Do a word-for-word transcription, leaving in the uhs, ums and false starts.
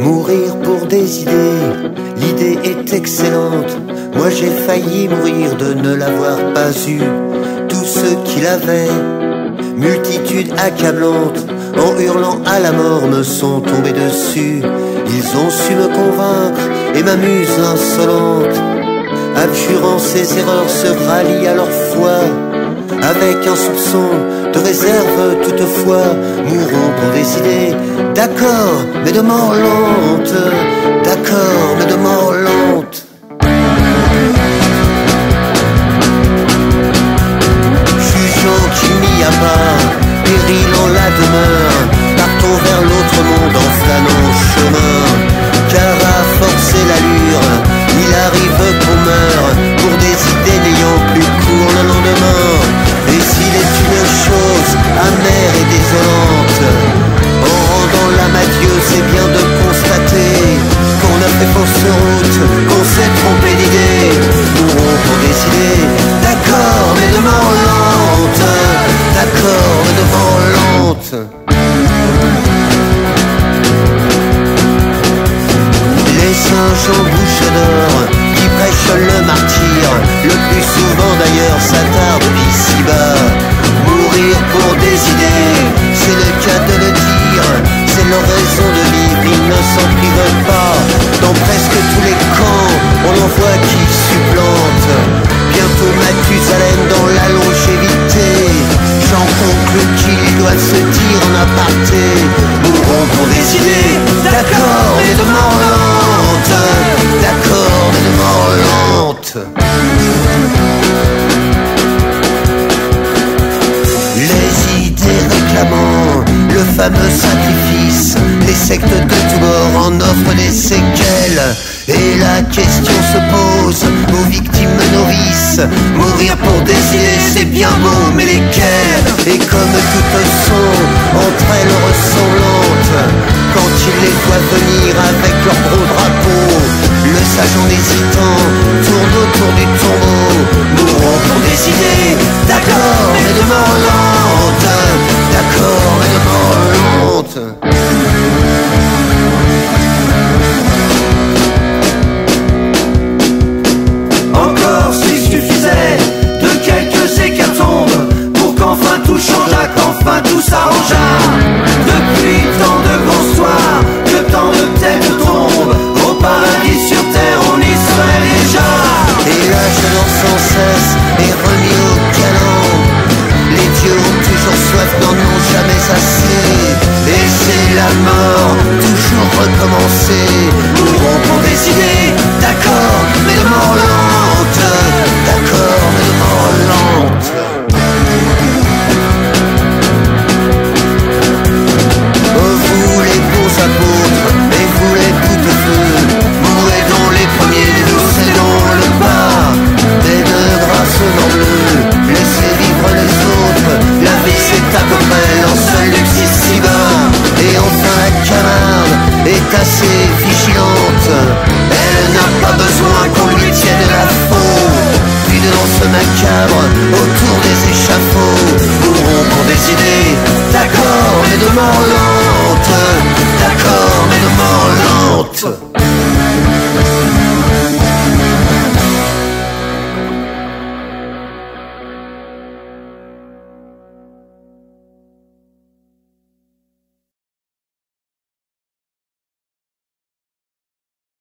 Mourir pour des idées, l'idée est excellente. Moi j'ai failli mourir de ne l'avoir pas eu. Tous ceux qui l'avaient, multitude accablante, en hurlant à la mort me sont tombés dessus. Ils ont su me convaincre et ma muse insolente, abjurant ses erreurs, se rallient à leur foi. Avec un soupçon de réserve toutefois, mourons pour des idées, d'accord, mais de mort lente, d'accord, mais de mort lente. Jugeant qu'il n'y a pas péril en la demeure, partons vers l'autre monde en flânant chemin. Car à forcer l'allure, il arrive qu'on meure pour des idées n'ayant plus cours le lendemain. Et s'il est une chose amère et désolante, en rendant l'âme à Dieu, c'est bien de constater qu'on a fait fausse route, qu'on s'est trompé d'idée. Mourons pour des idées, d'accord, mais de mort lente, d'accord, mais de mort lente. Les singes en bouche d'or qui prêchent le martyr, le plus souvent d'ailleurs s'attardent ici-bas. Mourir pour des idées, c'est le cas de le dire, c'est leur raison de vivre, ils ne s'en privent pas. Dans presque tous les camps, on en voit qui supplantent. Bientôt Mathusalem dans la longévité, j'en conclus qu'il doit se dire en aparté. Mourons pour des idées, d'accord, mais de mort lente, d'accord, mais de mort lente. Les idées réclamant le fameux sacrifice, les sectes de tous bords en offrent des séquelles. Et la question se pose aux victimes novices, mourir pour des idées c'est bien beau, mais lesquelles? Et comme toutes sont entre elles ressemblantes, quand il les voit venir avec leur gros drapeau, le sage en hésitant tourne autour du tombeau. Mourons pour des idées, d'accord, mais de mort lente, d'accord, mais de mort lente. Encore s'il suffisait de quelques hécatombes pour qu'enfin tout changeât, qu'enfin tout s'arrangeât. Depuis tant de grands soirs, que tant de têtes tombent, au paradis sur terre on y serait déjà. Et là je lance sans cesse